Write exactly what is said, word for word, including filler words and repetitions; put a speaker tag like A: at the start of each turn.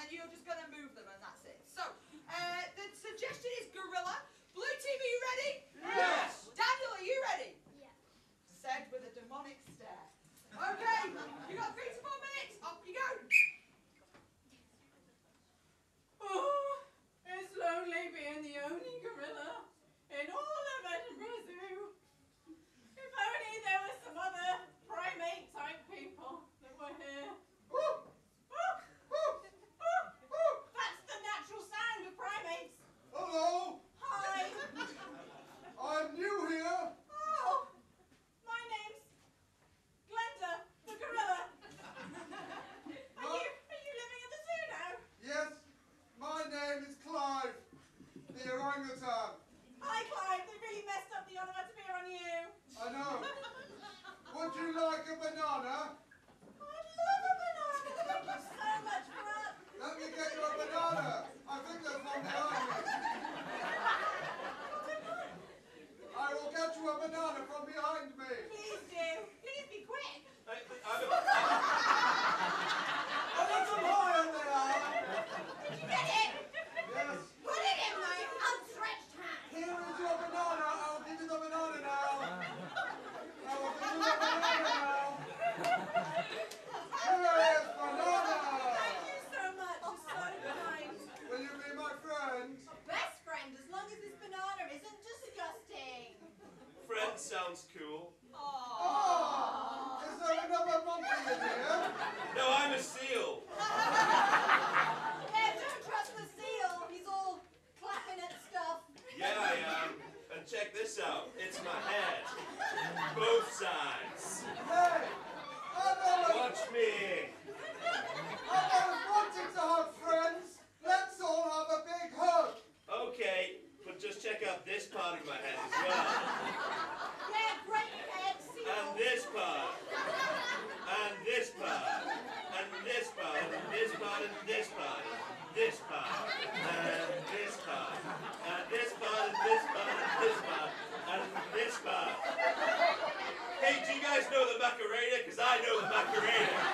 A: then you're just going to move them and that's it. So, uh, the suggestion is gorilla. Blue team, are you ready?
B: Yes.
A: Daniel, are you ready?
C: Yeah.
A: Said with a demonic stare. Okay, you got three to four minutes. Off you go.
D: Oh, it's lonely being the only gorilla in all of Edinburgh Zoo. If only there were some other primate-type people that were here. Oh, oh, oh, that's the natural sound of primates.
B: Hello.
D: Hi.
B: I'm new here.
D: Oh, my name's Glenda, the gorilla. Are you, are you living at the zoo now?
B: Yes, my name is Clive, the orangutan.
D: Hi, Clive. They really messed up the onomatopoeia on you.
B: I know. Would you like a banana?
D: I'd love a banana. Thank you so much for that.
B: Let me get you a banana. I think there's one behind me. I will get you a banana from behind me.
D: Please do. Please be quick.
E: I, I'm a,
B: A little higher there.
D: Did you get it?
B: Yes.
D: Put it in my outstretched hand.
B: Here is your banana. I'll give you the banana now. I will give you the banana now. Here is banana.
D: Thank you so much. You're so kind.
B: Will you be my friend?
D: Best friend, as long as this banana isn't disgusting.
E: friend sounds cool.
B: Oh, is there another monkey in here?
E: No, I'm a seal.
D: Yeah, don't trust the seal. He's all clapping at stuff.
E: Yeah, I am. And check this out. It's my head. Both sides.
B: Hey, I've always,
E: Watch me.
B: I've always wanted to have friends. Let's all have a big hug.
E: Okay, but just check out this part of my head as well.
D: Yeah, great head, seal.
E: And this part. And this part. And this part. And this part. And this part. This part. And this part. And this part. And this part. And this part. And this part. Hey, do you guys know the Macarena? Because I know the Macarena.